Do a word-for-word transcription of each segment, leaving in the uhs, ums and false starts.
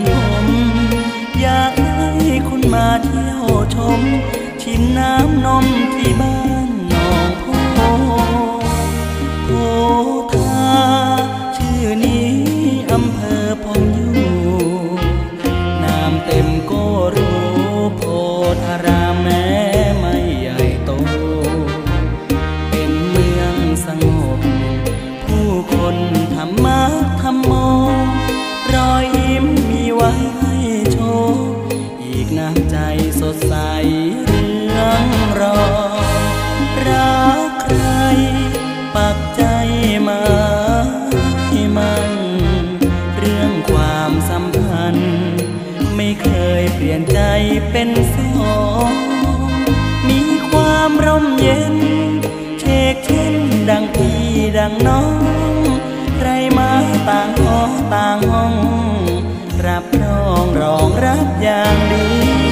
ผมอยากให้คุณมาเที่ยวชมชิมน้ำนมที่บ้านหนองโพโพธาชื่อนี้อำเภอพงอยู่นามเต็มก็รู้โพธารามแม้ไม่ใหญ่โตเป็นเมืองสงบผู้คนธรรมะธรรมโมรอยยิ้มมีไว้ให้โชว์อีกน้ำใจสดใสเรื่องรอรักใครปักใจมาให้มันเรื่องความสัมพันธ์ไม่เคยเปลี่ยนใจเป็นสองมีความร่มเย็นเชกเช่นดังพี่ดังน้องใครมาต่างขอต่างห้องรับรองรองรับอย่างดี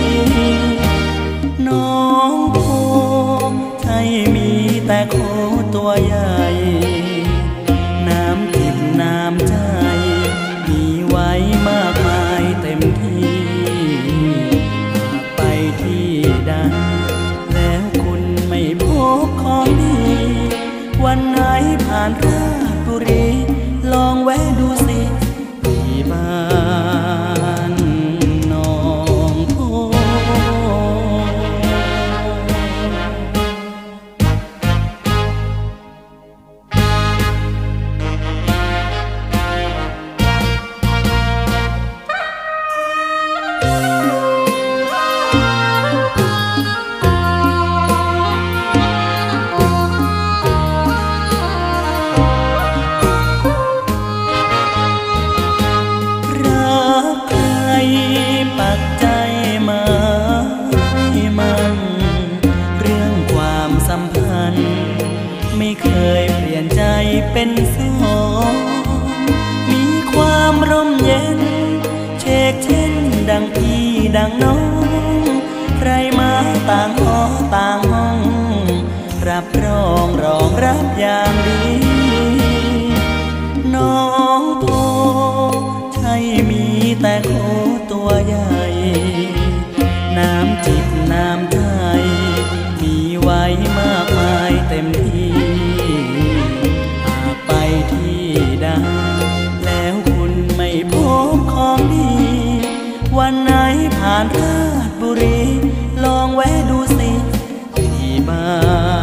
น้องโพใช่มีแต่โคตัวใหญ่น้ำจิตน้ำใจมีไว้มากมายเต็มที่หากไปที่ใดแล้วคุณไม่พบของดีวันไหนผ่านราชบุรีลองแวะดูสิที่บ้านหนองโพปักใจมาให้มันเรื่องความสัมพันธ์ไม่เคยเปลี่ยนใจเป็นสองมีความร่มเย็นเชกเช่นดังพี่ดังน้องใครมาต่างขอต่างห้องรับรองรองรับอย่างดีน้องโพใช่มีแต่โคตัวใหญ่น้ำจิตน้ำใจมีไว้มากมายเต็มที่หากไปที่ใดแล้วคุณไม่พบของดีวันไหนผ่านราชบุรีลองแวะดูสิที่บ้าน